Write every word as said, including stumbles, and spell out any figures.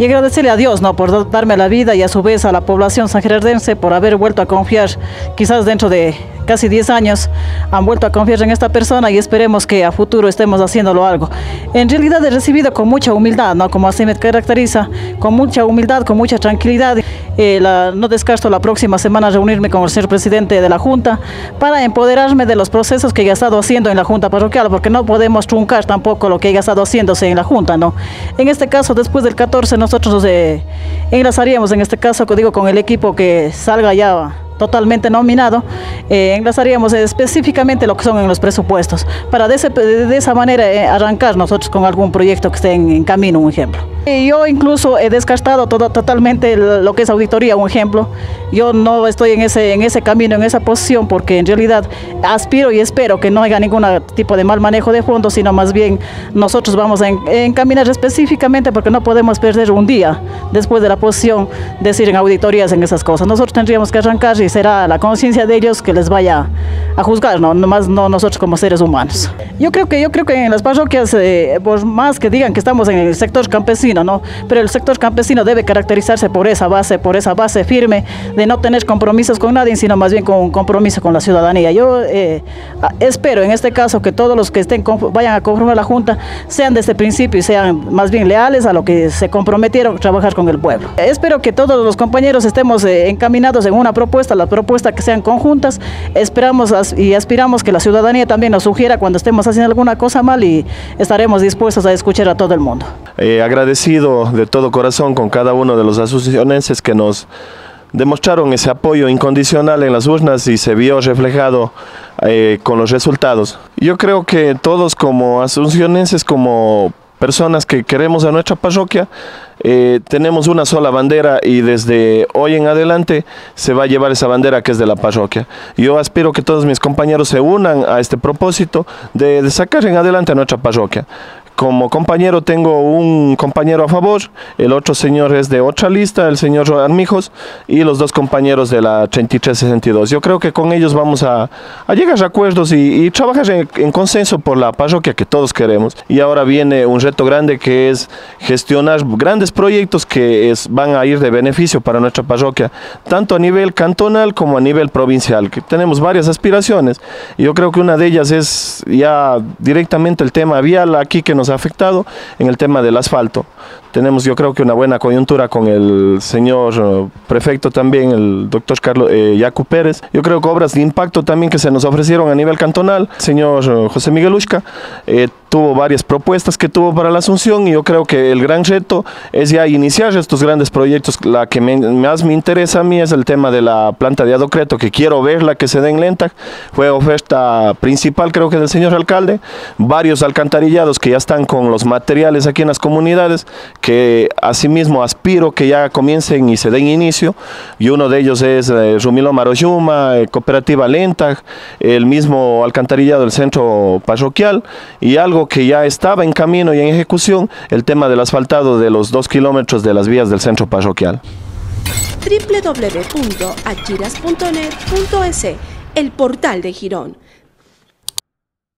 y agradecerle a Dios, ¿no?, por darme la vida y a su vez a la población sangerardense por haber vuelto a confiar, quizás dentro de casi diez años, han vuelto a confiar en esta persona y esperemos que a futuro estemos haciéndolo algo. En realidad he recibido con mucha humildad, ¿no?, como así me caracteriza, con mucha humildad, con mucha tranquilidad. Eh, la, no descarto la próxima semana reunirme con el señor presidente de la Junta para empoderarme de los procesos que he estado haciendo en la Junta Parroquial, porque no podemos truncar tampoco lo que he estado haciéndose en la Junta, ¿no? En este caso, después del catorce, nosotros eh, enlazaríamos, en este caso, digo, con el equipo que salga ya totalmente nominado, eh, enlazaríamos específicamente lo que son en los presupuestos, para de, ese, de esa manera eh, arrancar nosotros con algún proyecto que esté en, en camino, un ejemplo. Y yo incluso he descartado todo, totalmente lo que es auditoría, un ejemplo. Yo no estoy en ese, en ese camino, en esa posición, porque en realidad aspiro y espero que no haya ningún tipo de mal manejo de fondos, sino más bien nosotros vamos a encaminar específicamente, porque no podemos perder un día después de la posición, decir en auditorías en esas cosas. Nosotros tendríamos que arrancar y será la conciencia de ellos que les vaya a juzgar, no, nomás no nosotros como seres humanos. Yo creo que, yo creo que en las parroquias, eh, por más que digan que estamos en el sector campesino, ¿no?, pero el sector campesino debe caracterizarse por esa base, por esa base firme de no tener compromisos con nadie, sino más bien con un compromiso con la ciudadanía. Yo eh, espero en este caso que todos los que estén vayan a conformar la Junta sean desde el principio y sean más bien leales a lo que se comprometieron a trabajar con el pueblo. Espero que todos los compañeros estemos eh, encaminados en una propuesta, la propuesta que sean conjuntas. Esperamos y aspiramos que la ciudadanía también nos sugiera cuando estemos haciendo alguna cosa mal, y estaremos dispuestos a escuchar a todo el mundo. Eh, agradecido de todo corazón con cada uno de los asuncionenses que nos demostraron ese apoyo incondicional en las urnas y se vio reflejado eh, con los resultados. Yo creo que todos como asuncionenses, como personas que queremos a nuestra parroquia, eh, tenemos una sola bandera, y desde hoy en adelante se va a llevar esa bandera que es de la parroquia. Yo aspiro que todos mis compañeros se unan a este propósito de, de sacar en adelante a nuestra parroquia. Como compañero tengo un compañero a favor, el otro señor es de otra lista, el señor Armijos, y los dos compañeros de la treinta y tres sesenta y dos. Yo creo que con ellos vamos a, a llegar a acuerdos y, y trabajar en, en consenso por la parroquia que todos queremos. Y ahora viene un reto grande, que es gestionar grandes proyectos que es, van a ir de beneficio para nuestra parroquia, tanto a nivel cantonal como a nivel provincial, que tenemos varias aspiraciones. Y yo creo que una de ellas es ya directamente el tema vial aquí, que nos ha afectado en el tema del asfalto. Tenemos, yo creo que una buena coyuntura con el señor uh, prefecto también, el doctor Carlos eh, Yacu Pérez. Yo creo que obras de impacto también que se nos ofrecieron a nivel cantonal. El señor uh, José Miguel Ushka eh, tuvo varias propuestas que tuvo para la Asunción, y yo creo que el gran reto es ya iniciar estos grandes proyectos. La que me, más me interesa a mí es el tema de la planta de Adocreto, que quiero verla que se dé en Lentag. Fue oferta principal, creo que del señor alcalde. Varios alcantarillados que ya están con los materiales aquí en las comunidades, que asimismo aspiro que ya comiencen y se den inicio, y uno de ellos es eh, Rumilo Maroyuma, eh, Cooperativa Lentag, el mismo alcantarillado del centro parroquial, y algo que ya estaba en camino y en ejecución, el tema del asfaltado de los dos kilómetros de las vías del centro parroquial. doble u doble u doble u punto achiras punto net punto es, el portal de Girón.